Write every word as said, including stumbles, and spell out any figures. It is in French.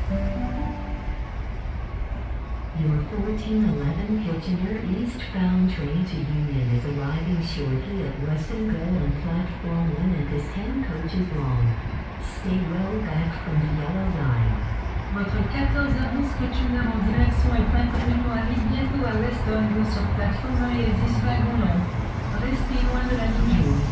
Your fourteen eleven Kitchener eastbound train to Union is arriving shortly at Weston. Go on platform one and is ten coaches long. Stay well back from the yellow line. Votre quatorze heures douze Kitchener en direction est intervenu arrive bientôt à Weston, vous sur plateforme un et dix wagons longs. Restez loin de la ligne jaune.